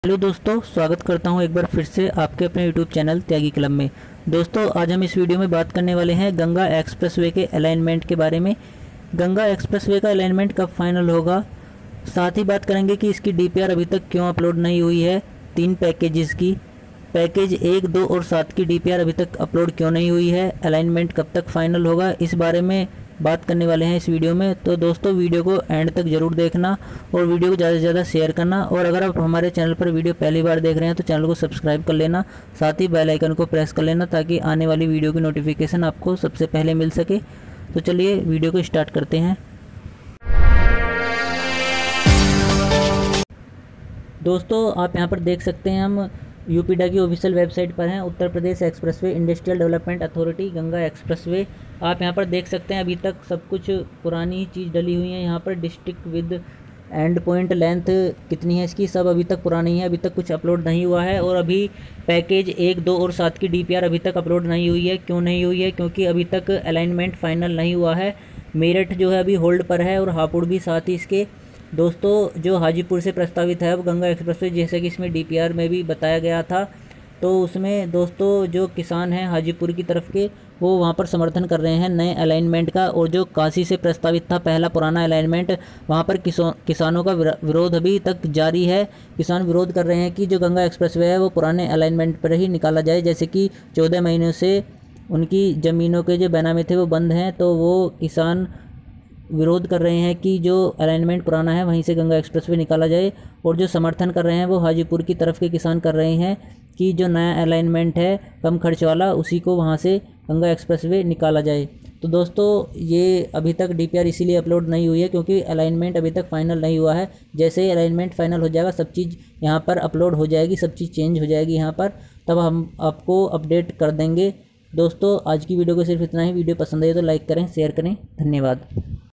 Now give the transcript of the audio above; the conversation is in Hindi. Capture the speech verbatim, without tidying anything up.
हेलो दोस्तों, स्वागत करता हूं एक बार फिर से आपके अपने यूट्यूब चैनल त्यागी क्लब में। दोस्तों, आज हम इस वीडियो में बात करने वाले हैं गंगा एक्सप्रेसवे के अलाइनमेंट के बारे में। गंगा एक्सप्रेसवे का अलाइनमेंट कब फाइनल होगा, साथ ही बात करेंगे कि इसकी डीपीआर अभी तक क्यों अपलोड नहीं हुई है। तीन पैकेजेस की, पैकेज एक, दो और सात की डीपीआर अभी तक अपलोड क्यों नहीं हुई है, अलाइनमेंट कब तक फाइनल होगा, इस बारे में बात करने वाले हैं इस वीडियो में। तो दोस्तों, वीडियो को एंड तक ज़रूर देखना और वीडियो को ज़्यादा से ज़्यादा शेयर करना। और अगर आप हमारे चैनल पर वीडियो पहली बार देख रहे हैं तो चैनल को सब्सक्राइब कर लेना, साथ ही बेल आइकन को प्रेस कर लेना ताकि आने वाली वीडियो की नोटिफिकेशन आपको सबसे पहले मिल सके। तो चलिए वीडियो को स्टार्ट करते हैं। दोस्तों, आप यहाँ पर देख सकते हैं हम यूपीडा की ऑफिशियल वेबसाइट पर हैं। Uttar Pradesh expressway industrial development authority Ganga expressway. आप यहाँ पर देख सकते हैं अभी तक सब कुछ पुरानी ही चीज़ डली हुई है। यहाँ पर district with end point length कितनी है इसकी, सब अभी तक पुरानी है, अभी तक कुछ अपलोड नहीं हुआ है। और अभी पैकेज एक, दो और सात की डीपीआर अभी तक अपलोड नहीं हुई है। क्यों नहीं हुई है? क्योंकि अभी तक अलाइनमेंट फाइनल नहीं हुआ है। मेरठ जो है अभी होल्ड पर है और हापुड़ भी साथ ही इसके। दोस्तों, जो हाजीपुर से प्रस्तावित है अब गंगा एक्सप्रेसवे, जैसे कि इसमें डीपीआर में भी बताया गया था, तो उसमें दोस्तों जो किसान हैं हाजीपुर की तरफ के, वो वहाँ पर समर्थन कर रहे हैं नए अलाइनमेंट का। और जो काशी से प्रस्तावित था पहला पुराना अलाइनमेंट, वहाँ पर किसानों का विरोध अभी तक जारी है। किसान विरोध कर रहे हैं कि जो गंगा एक्सप्रेसवे है वो पुराने अलाइनमेंट पर ही निकाला जाए। जैसे कि चौदह महीनों से उनकी ज़मीनों के जो बेनामी थे वो बंद हैं, तो वो किसान विरोध कर रहे हैं कि जो अलाइनमेंट पुराना है वहीं से गंगा एक्सप्रेसवे निकाला जाए। और जो समर्थन कर रहे हैं वो हाजीपुर की तरफ के किसान कर रहे हैं कि जो नया अलाइनमेंट है कम खर्च वाला, उसी को वहाँ से गंगा एक्सप्रेसवे निकाला जाए। तो दोस्तों, ये अभी तक डीपीआर इसीलिए अपलोड नहीं हुई है क्योंकि अलाइनमेंट अभी तक फाइनल नहीं हुआ है। जैसे ही अलाइनमेंट फाइनल हो जाएगा सब चीज़ यहाँ पर अपलोड हो जाएगी, सब चीज़ चेंज हो जाएगी यहाँ पर, तब हम आपको अपडेट कर देंगे। दोस्तों, आज की वीडियो को सिर्फ इतना ही। वीडियो पसंद आई तो लाइक करें, शेयर करें। धन्यवाद।